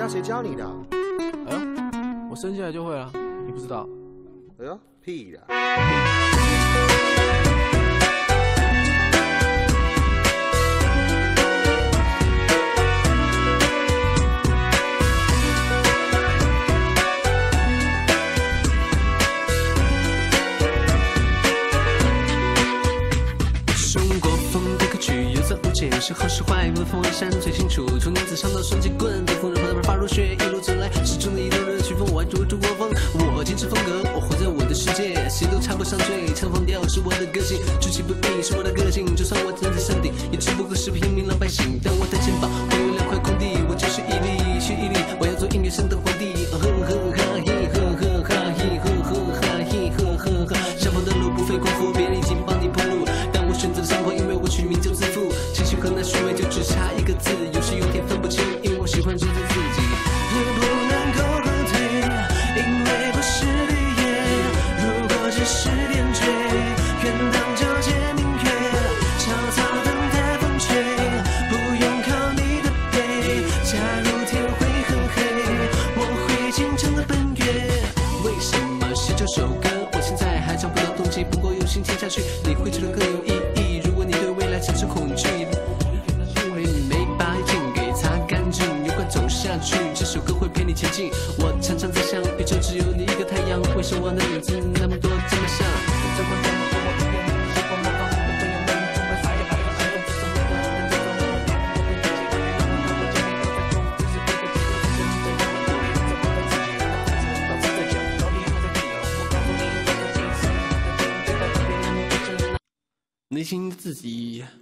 那谁教你的？ 哎呦，我生下来就会了，你不知道？ 哎呦，屁的！ 是好是坏，问风山最清楚。从年子上到双截棍，对锋刃和发如雪，一路走来，始终的一路人曲风，挽住我风。我坚持风格，我活在我的世界，谁都插不上嘴。唱放调是我的个性，出其不意是我的个性。就算我站在山顶，也只不过是平民老百姓。但我的肩膀会有2块空地，我就是毅力，学毅力，我要做音乐生的皇帝。呵呵哈嘿，呵呵哈嘿，呵呵哈嘿，呵呵哈。上坡的路不费功夫，别人已经帮你铺路，但我选择上坡，因为我取名就自负。和那虚伪就只差一个字，有时有点分不清，因为我喜欢做自己。也不能够后退，因为不是绿叶。如果只是点缀，愿当皎洁明月，悄悄等待风吹，不用靠你的背。假如天会很黑，我会虔诚的奔月。为什么写这首歌？我现在还找不到动机，不过用心听下去，你会觉得更有意义。如果你对未来产生恐惧，这首歌会陪你前进。我常常在想，宇宙只有你一个太阳，为什么我的影子那么多这么像？内心的自己。